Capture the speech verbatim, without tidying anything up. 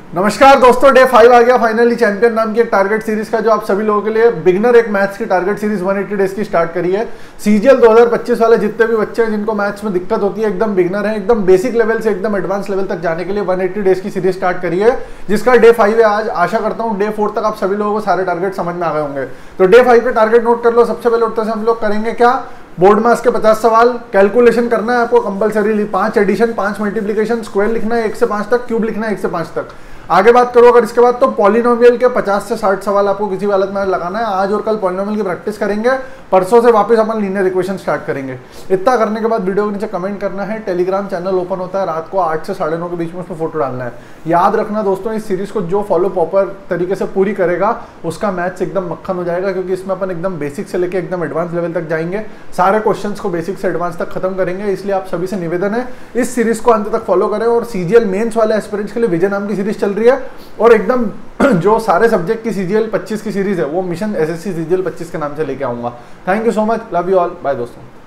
नमस्कार दोस्तों, day five आ गया फाइनली। चैंपियन नाम की एक टारगेट सीरीज का जो आप सभी लोगों के लिए बिगनर एक मैथ्स की टारगेट सीरीज एक सौ अस्सी डेज की स्टार्ट करी है। सीजीएल दो हज़ार पच्चीस वाले जितने भी बच्चे हैं जिनको मैथ्स में दिक्कत होती है, एकदम बिगनर है, एकदम बेसिक लेवल से एकदम एडवांस लेवल तक जाने के लिए एक सौ अस्सी डेज की सीरीज स्टार्ट करी है, जिसका डे फाइव है आज। आशा करता हूँ डे फोर तक आप सभी लोगों को सारे टारगेट समझ में आ गए होंगे। तो डे फाइव के टारगेट नोट कर लो। सबसे पहले उठते से हम लोग करेंगे क्या, बोर्ड में के पचास सवाल कैलकुलेशन करना है आपको कंपलसरी। पांच एडिशन, पांच मल्टीप्लिकेशन, स्क्वायर लिखना है एक से पांच तक, क्यूब लिखना है एक से पांच तक। आगे बात करो अगर इसके बाद तो पॉलिनोमियल के पचास से साठ सवाल आपको किसी भी हालत में लगाना है। आज और कल पॉलिनोमियल की प्रैक्टिस करेंगे, परसों से वापस अपन लीनियर इक्वेशन स्टार्ट करेंगे। इतना करने के बाद वीडियो के नीचे कमेंट करना है। टेलीग्राम चैनल ओपन होता है रात को आठ से साढ़े नौ के बीच में, उस पर फोटो डालना है। याद रखना दोस्तों, इस सीरीज को जो फॉलो प्रॉपर तरीके से पूरी करेगा उसका मैथ्स एकदम मक्खन हो जाएगा, क्योंकि इसमें अपन एकदम बेसिक से लेकर एकदम एडवांस लेवल तक जाएंगे। सारे क्वेश्चन को बेसिक से एडवांस तक खत्म करेंगे। इसलिए आप सभी से निवेदन है इस सीरीज को अंत तक फॉलो करें। और सीजीएल मेंस वाले एस्पिरेंट्स के लिए विजय नाम की सीरीज चल रही है, और एकदम जो सारे सब्जेक्ट की सीजीएल पच्चीस की सीरीज है वो मिशन एसएससी सीजीएल पच्चीस के नाम से लेके आऊंगा। Thank you so much, love you all, bye दोस्तों।